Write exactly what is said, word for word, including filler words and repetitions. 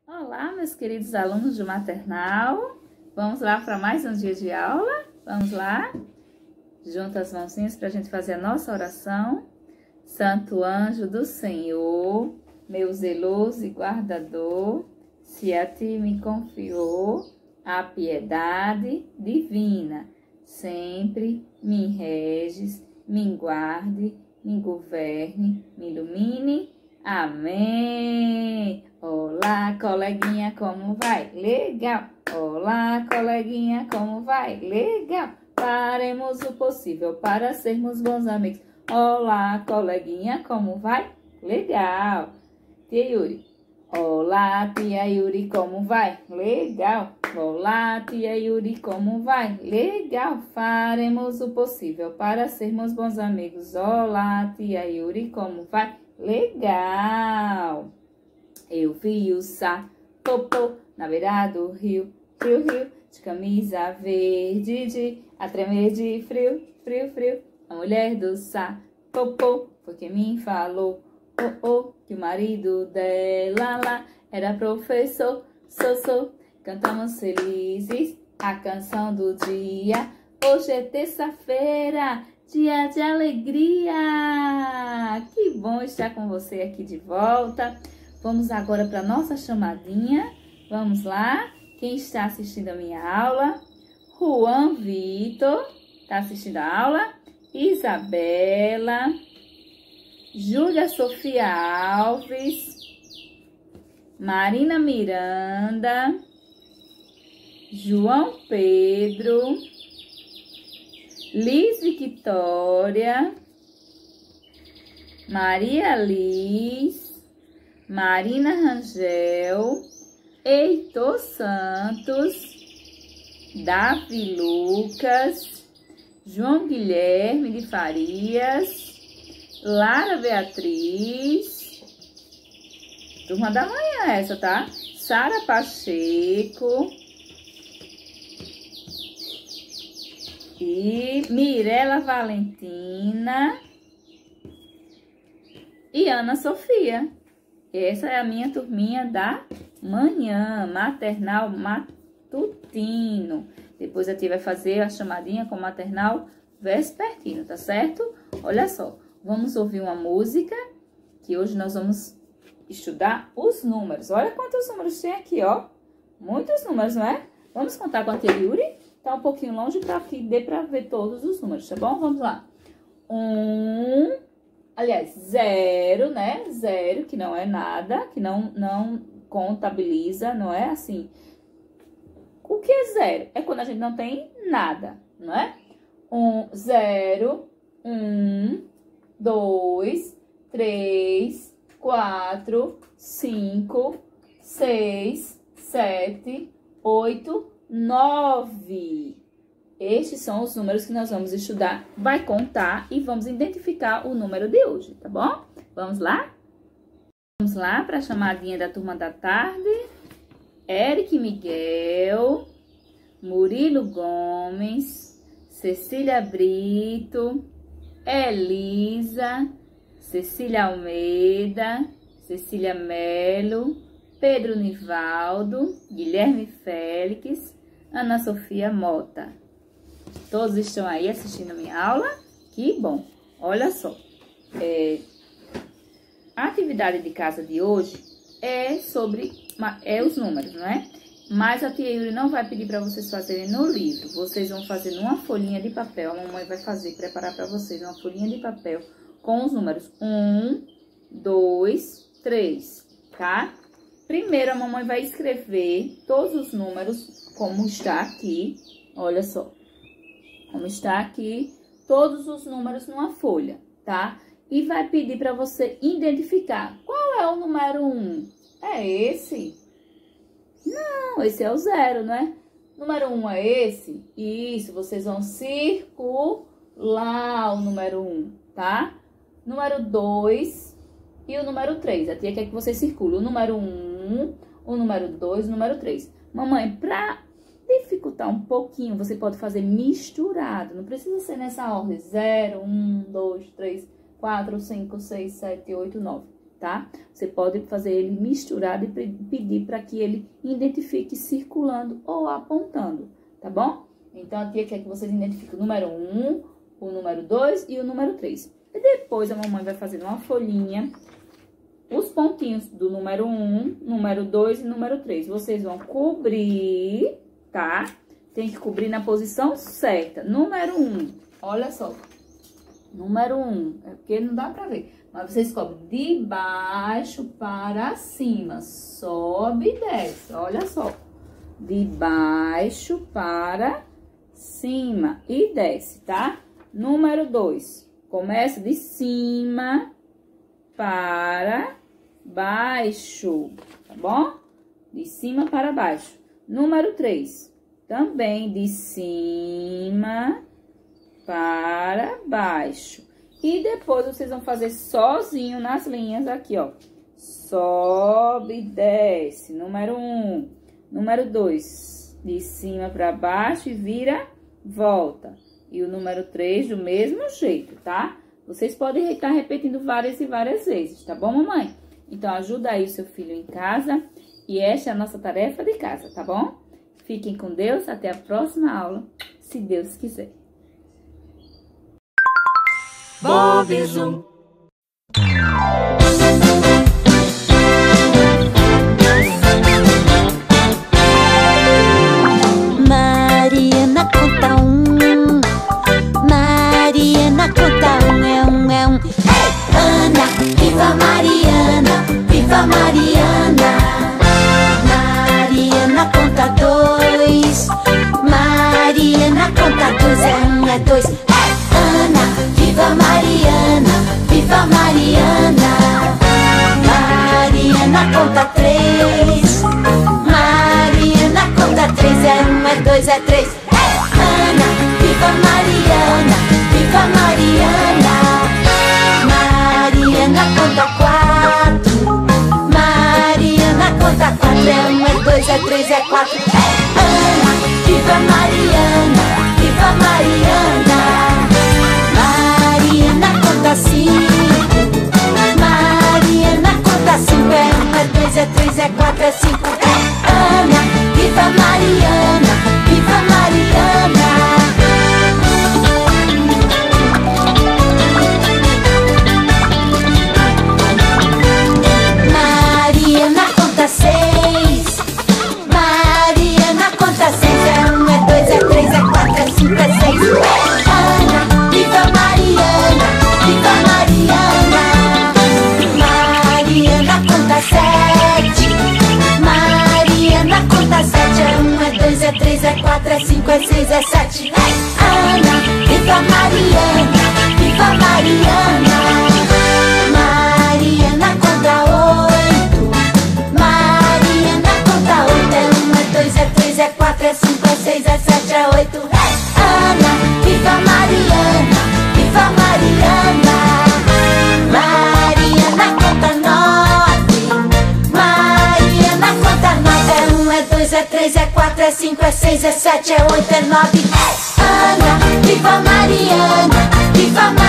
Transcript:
Olá, meus queridos alunos do maternal. Vamos lá para mais um dia de aula? Vamos lá? Junta as mãozinhas para a gente fazer a nossa oração. Santo anjo do Senhor, meu zeloso e guardador, se a ti me confiou a piedade divina, sempre me reges, me guarde, me governe, me ilumine. Amém! Olá, coleguinha, como vai? Legal! Olá, coleguinha, como vai? Legal! Faremos o possível para sermos bons amigos. Olá, coleguinha, como vai? Legal! Tia Yuri. Olá, tia Yuri, como vai? Legal! Olá, tia Yuri, como vai? Legal! Faremos o possível para sermos bons amigos. Olá, tia Yuri, como vai? Legal! Eu vi o Sapopô na beira do rio, rio, rio, de camisa verde, de a tremer de frio, frio, frio. A mulher do Sapopô foi quem me falou, oh, oh, que o marido dela lá era professor, sou, sou. Cantamos felizes a canção do dia. Hoje é terça-feira, dia de alegria. Que bom estar com você aqui de volta. Vamos agora para nossa chamadinha. Vamos lá. Quem está assistindo a minha aula? Juan Vitor, está assistindo a aula? Isabela, Júlia Sofia Alves, Marina Miranda, João Pedro, Liz Victória, Maria Liz, Marina Rangel, Heitor Santos, Davi Lucas, João Guilherme de Farias, Lara Beatriz, turma da manhã essa, tá? Sara Pacheco e Mirela Valentina e Ana Sofia. Essa é a minha turminha da manhã, maternal matutino. Depois a tia vai fazer a chamadinha com maternal vespertino, tá certo? Olha só, vamos ouvir uma música, que hoje nós vamos estudar os números. Olha quantos números tem aqui, ó. Muitos números, não é? Vamos contar com a tia Yuri? Tá um pouquinho longe para que dê para ver todos os números, tá bom? Vamos lá. Um, aliás, zero, né? Zero, que não é nada, que não, não contabiliza, não é assim. O que é zero? É quando a gente não tem nada, não é? Um, zero, um, dois, três, quatro, cinco, seis, sete, oito, nove. Estes são os números que nós vamos estudar. Vai contar e vamos identificar o número de hoje, tá bom? Vamos lá? Vamos lá para a chamadinha da turma da tarde. Eric Miguel, Murilo Gomes, Cecília Brito, Elisa, Cecília Almeida, Cecília Melo, Pedro Nivaldo, Guilherme Félix, Ana Sofia Mota. Todos estão aí assistindo a minha aula? Que bom! Olha só, é, a atividade de casa de hoje é sobre é os números, não é? Mas a tia Yuri não vai pedir para vocês fazerem no livro. Vocês vão fazer numa folhinha de papel. A mamãe vai fazer, preparar para vocês uma folhinha de papel com os números um, dois, três, tá? Primeiro a mamãe vai escrever todos os números como está aqui. Olha só, como está aqui, todos os números numa folha, tá? E vai pedir para você identificar qual é o número um. É esse? Não, esse é o zero, não é? Número um é esse? Isso, vocês vão circular o número um, tá? Número dois e o número três. A tia quer que você circule o número um, o número dois, o número três. Mamãe, para dificultar um pouquinho, você pode fazer misturado. Não precisa ser nessa ordem. zero, um, dois, três, quatro, cinco, seis, sete, oito, nove. tá? Você pode fazer ele misturado e pedir para que ele identifique circulando ou apontando, tá bom? Então, a tia quer que vocês identifiquem o número um, o número dois e o número três. E depois, a mamãe vai fazer uma folhinha os pontinhos do número um, número dois e número três. Vocês vão cobrir, tá? Tem que cobrir na posição certa. Número um, olha só. Número um, é porque não dá pra ver. Mas vocês cobrem de baixo para cima. Sobe e desce, olha só. De baixo para cima e desce, tá? Número dois, começa de cima para baixo, tá bom? De cima para baixo. Número três, também de cima para baixo. E depois vocês vão fazer sozinho nas linhas aqui, ó. Sobe e desce. Número um. Número dois, de cima para baixo e vira, volta. E o número três do mesmo jeito, tá? Vocês podem estar repetindo várias e várias vezes, tá bom, mamãe? Então, ajuda aí o seu filho em casa. E esta é a nossa tarefa de casa, tá bom? Fiquem com Deus. Até a próxima aula, se Deus quiser. Bob Zoom. Mariana conta um, Mariana conta um, é um, é um. Hey! Ana, viva Mariana, viva Mariana. Mariana conta dois, Mariana conta dois, é um, é dois. Hey! Ana, viva Mariana, viva Mariana. Mariana conta três, Mariana conta três, é um, é dois, é três. Hey! Ana, viva Mariana, viva Mariana. Mariana conta quatro, Mariana conta quatro, é um, é dois, é três, é quatro. Hey! Ana, viva Mariana, viva Mariana. Mariana conta cinco, Mariana conta cinco, é um, é dois, é três, é quatro, é cinco. Hey! Ana, viva Mariana, viva Mariana. Mariana conta seis, Mariana conta seis, é um, é dois, é três, é quatro, é cinco, é seis. Ana, viva Mariana, viva Mariana. Mariana conta sete, Mariana conta sete, é um, é dois, é três, é quatro, é cinco, é seis, é sete. Ana, viva Mariana, viva Mariana. Mariana conta oito, Mariana conta oito, é um, é dois, é três, é quatro, é cinco, é seis, é sete, é oito. Ana, viva Mariana, viva Mariana. Mariana conta nove, Mariana conta nove, é um, é dois, é três, é quatro, é cinco, é seis, é sete, é oito, é nove. Ana, viva Mariana, viva Mariana.